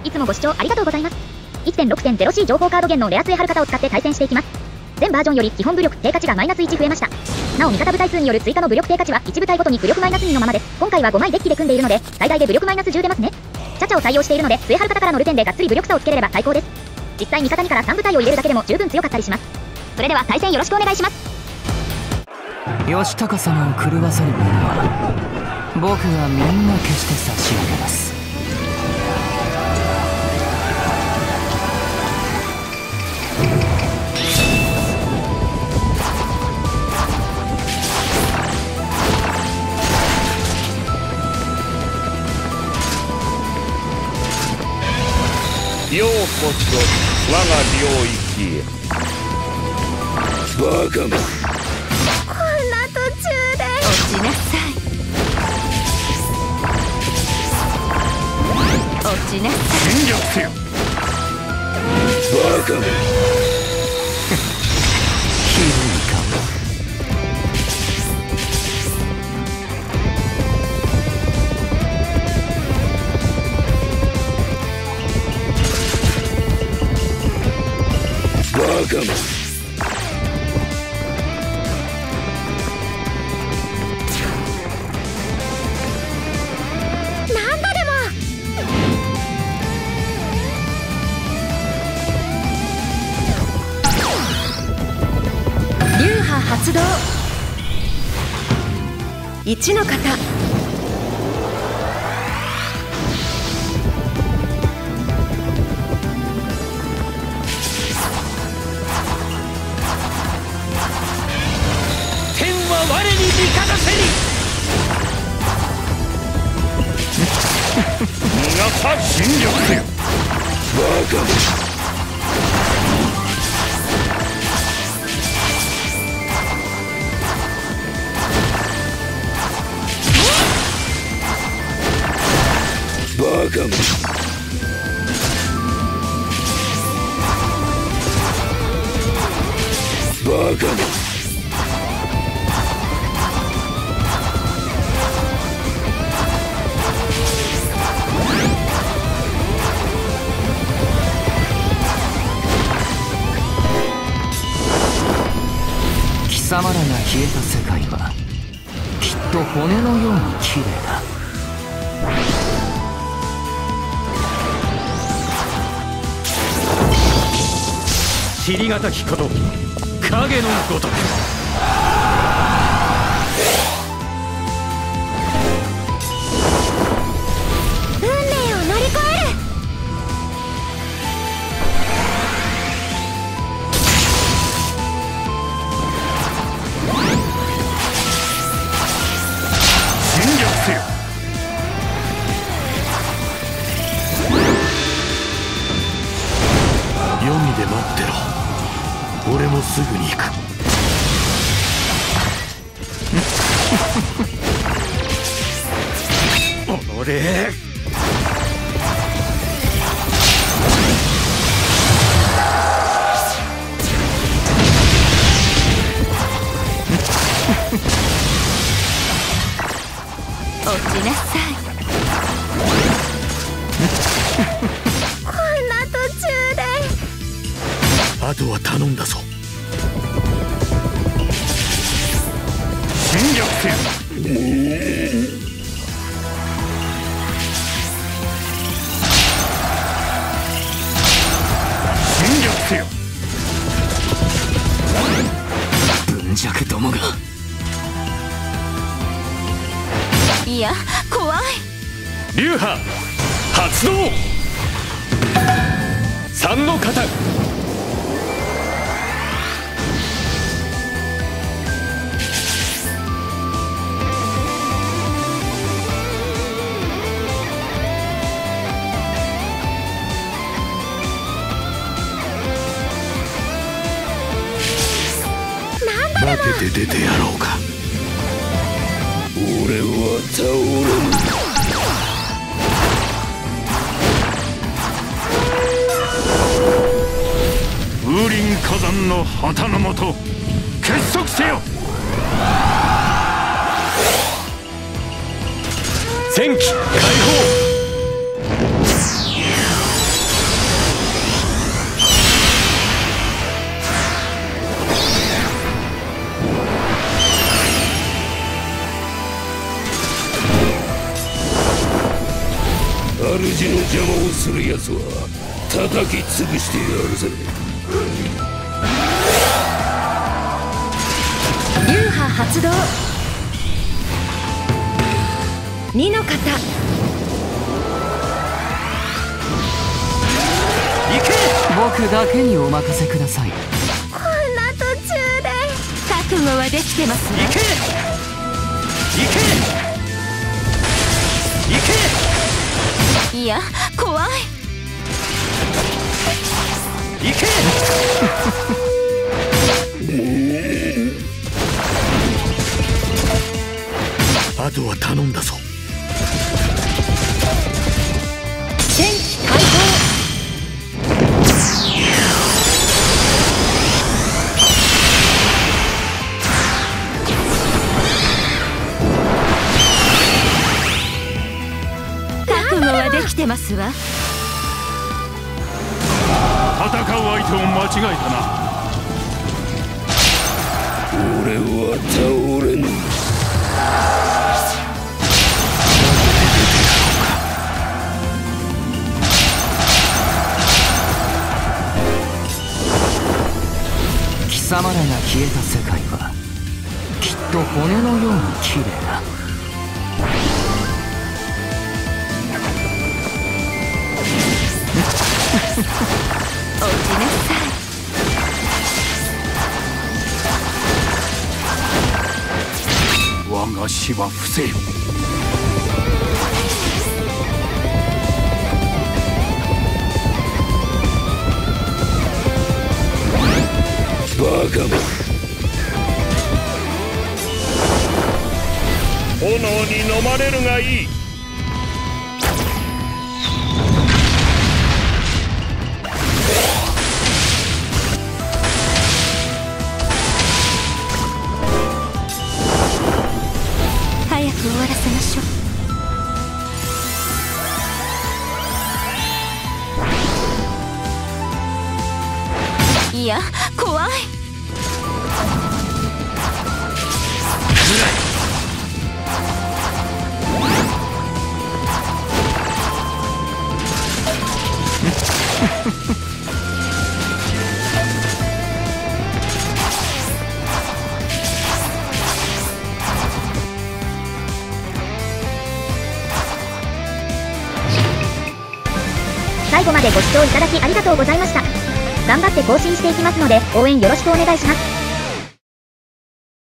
いつもご視聴ありがとうございます。 1.6.0C 情報カード源のレア杖貼る方を使って対戦していきます。全バージョンより基本武力低価値がマイナス1増えました。なお味方部隊数による追加の武力低価値は1部隊ごとに武力マイナス2のままです。今回は5枚デッキで組んでいるので最大で武力マイナス10出ますね。チャチャを採用しているので杖貼る方からのルテンでがっつり武力差をつけれれば最高です。実際味方2から3部隊を入れるだけでも十分強かったりします。それでは対戦よろしくお願いします。 義高様を狂わせるものは僕がみんな消して差し上げます。 ようこそ我が領域へ。バカめ、 こんな途中で落ちなさい。落ちなさい。 侵略せよ。バカめ。 ひどいかも。 バカめ。 なんだでも。流派発動。1の方。 我に味方せり。逃がさ侵略せよ。バカめ。バカめ。バカめ。 貴様らが消えた世界はきっと骨のように綺麗だ。 塵がたきこと影のごとく。 運命を乗り越える。 侵略せよ。黄泉で待ってろ。俺もすぐに行く。おのれ。 落ちなさい。こんな途中で。 あとは頼んだぞ。侵略せよ。侵略せよ。 文弱どもが。 いや、怖い。 流派発動。3の方。化けて出てやろうか。俺は倒れん。風林火山の旗のもと結束せよ。戦機解放。 の邪魔をする奴は叩き潰してやるぜ。 流派発動。2の型。 僕だけにお任せください。 こんな途中で。覚悟はできてますね。 行けいや、怖い。 行けあとは頼んだぞ。 戦機開放。覚悟はできてますわ。 戦う相手を間違えたな。 俺は倒れぬ。 貴様らが消えた世界はきっと骨のように綺麗だ。 落ちなさい。 我が死は伏せよ。 バカめ。 炎に飲まれるがいい。 早く終わらせましょう。いや、怖い。 最後までご視聴いただきありがとうございました。頑張って更新していきますので応援よろしくお願いします。